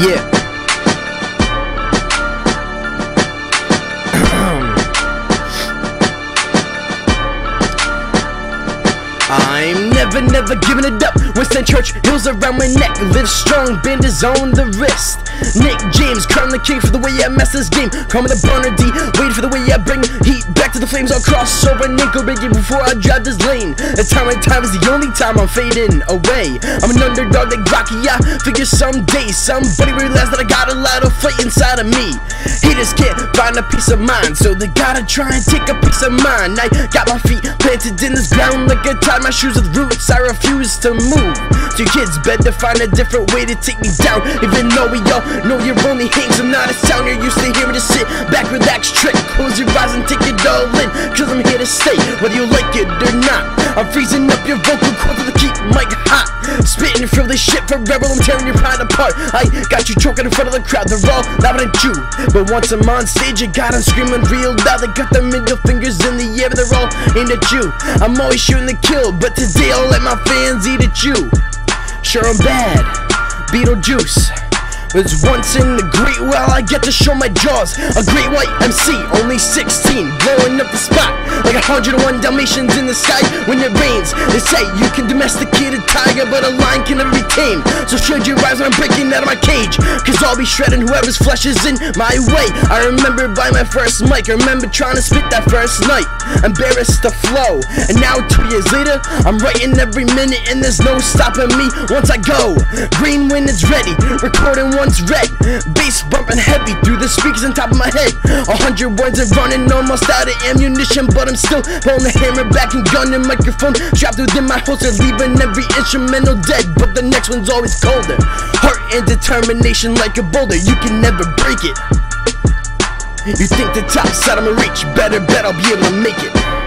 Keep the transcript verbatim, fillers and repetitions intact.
Yeah. I'm never, never giving it up. Winston Churchill's around my neck. Live strong, bend his on the wrist. Nick James, crown the king for the way I mess this game. Call me the burner D. Wade for the way I bring heat back to the flames. I'll cross over nickel rigging before I drive this lane. The time and time is the only time I'm fading away. I'm an underdog like Rocky. I figure someday somebody realized that I got a lot of fight inside of me. Haters can't find a peace of mind, so they gotta try and take a piece of mine. I got my feet planted in this ground like I tied my shoes with roots. I refuse to move. So you kids better find a different way to take me down. Even though we all know you're only hating, I'm not a sound. You're used to hearing to sit back, relax, trick, close your eyes and take it all in. Cause I'm here to stay, whether you like it or not. I'm freezing up your vocal cords to keep mic hot. Spitting through this shit forever, I'm tearing your pride apart. I got you choking in front of the crowd, they're all laughing at you. But once I'm on stage, I got them screaming real loud. They got their middle fingers in the air, they're all aimed at you. I'm always shooting the kill, but today I'll let my fans eat at you. Sure, I'm bad, Beetlejuice was once in the great well, I get to show my jaws. A great white M C, only sixteen, blowing up the spot like a hundred and one Dalmatians in the sky when it rains. They say you can domesticate a tiger, but a lion can never be tamed. So shield your eyes when I'm breaking out of my cage, cause I'll be shredding whoever's flesh is in my way. I remember by my first mic, I remember trying to spit that first night, embarrassed to flow. And now two years later, I'm writing every minute and there's no stopping me once I go. Green when it's ready, recording once red, bass bumping heavy through the speakers on top of my head. A hundred words and running, almost out of ammunition, but I'm still pulling the hammer back and gunning. Microphone trapped within my holster, leaving every instrumental dead, but the next one's always colder. Heart and determination like a boulder, you can never break it. You think the top's out of my reach, better bet I'll be able to make it.